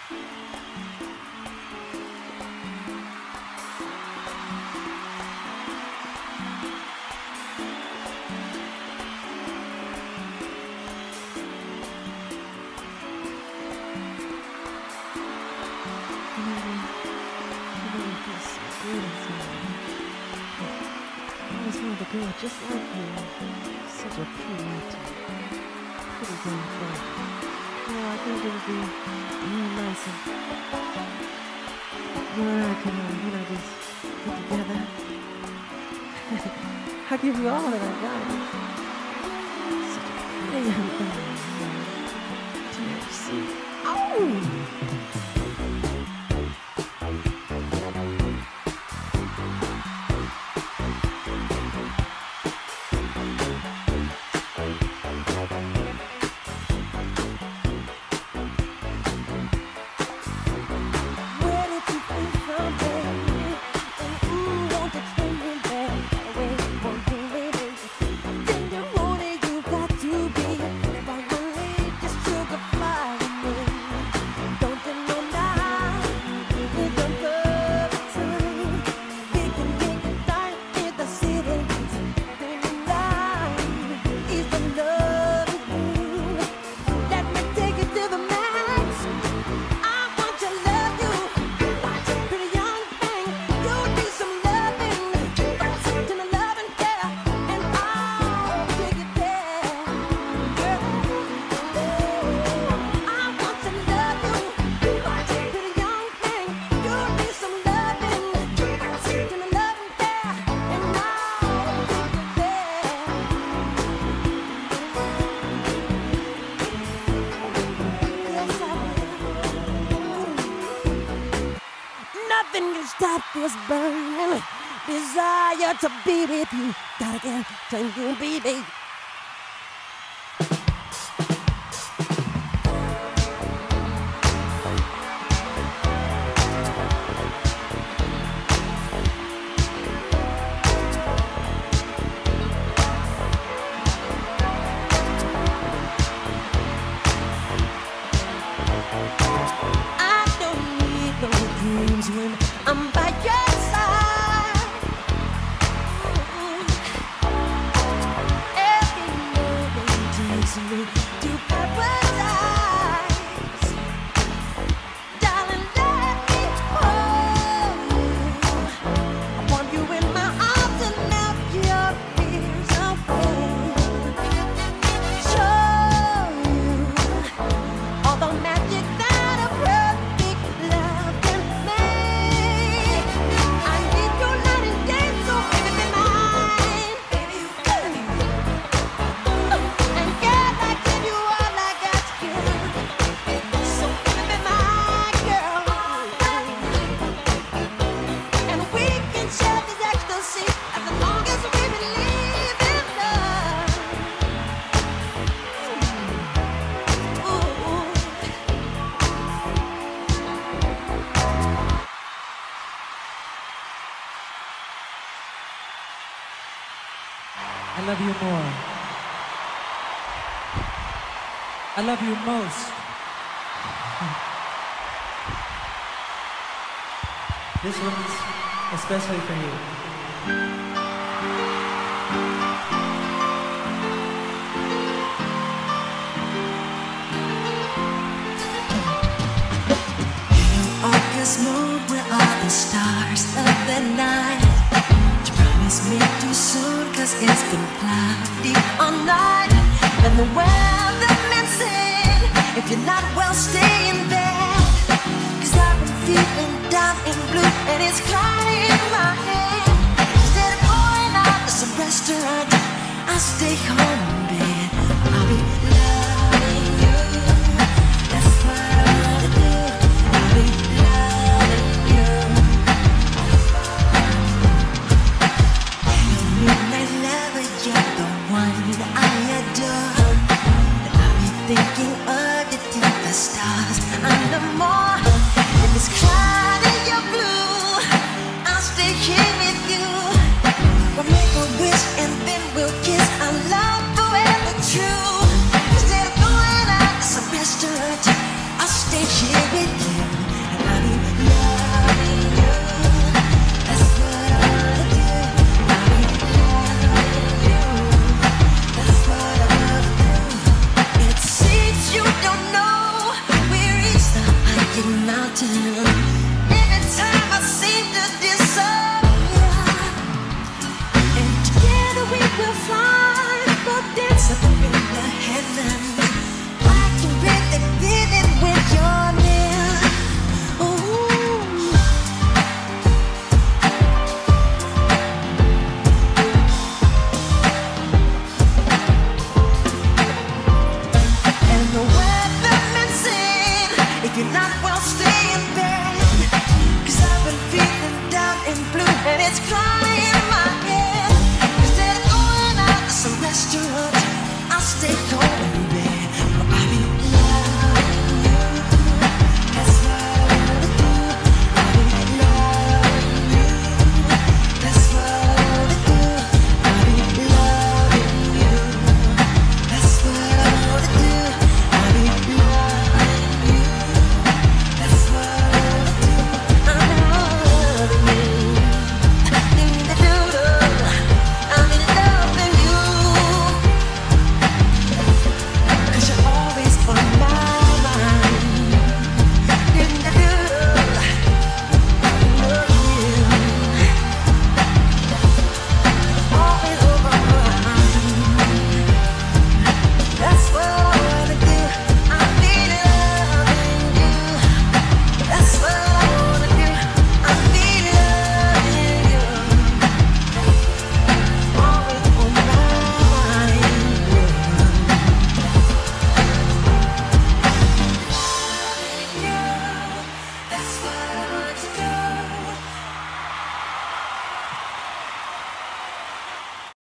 Girl just like you, such a pretty young girl. Yeah, I think it would be real nice if you and I could, just get together. I'll give you all that I got. Such a pretty young thing. THC. Oh! Nothing can stop this burning desire to be with you. Gotta get to you, baby. When I'm by your side, every moment takes me to paradise. Darling, let me hold you. I want you in my arms and melt your fears away. Show you all the magic that a perfect love can make. I need your night and day, so baby be mine. Baby, you got me. And girl, I give you all I got to give. So baby be my girl. And we can share this ecstasy as long as we believe in love. Ooh. I love you more. I love you most. This one's especially for you. August moon, where are the stars of the night? You promised me too soon, 'cause it's been cloudy all night. And the weatherman said, if you're not well, stay in bed. 'Cause I've been feeling down and blue, and it's cloudy in my head. Instead of going out to some restaurant, I'll stay home in bed. I'll be loving you. That's what I wanna do. I'll be loving you. You're midnight lover, you're the one that I adore. And I'll be thinking of you till the stars under more. If it's cloudy, you're blue, I'll stay here with you. We'll make a wish and then we'll kiss. Our love forever true. Instead of going out to some restaurant, I'll stay here with you, and I'll be loving you. That's what I'll do. I'll be loving you. That's what I'll do. It seems you don't know where is the hiking mountain. Every time I seem to disappear, and together we will fly, we'll dance up in the heavens. I can really feel it when you're near. Ooh. And the weatherman said, if you're not well, stay in bed. 'Cause I've been feeling down and blue, and it's crying.